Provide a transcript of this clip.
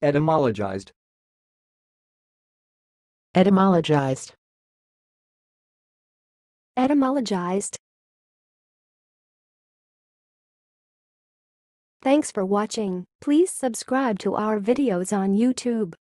Etymologized. Etymologized. Etymologized. Thanks for watching. Please subscribe to our videos on YouTube.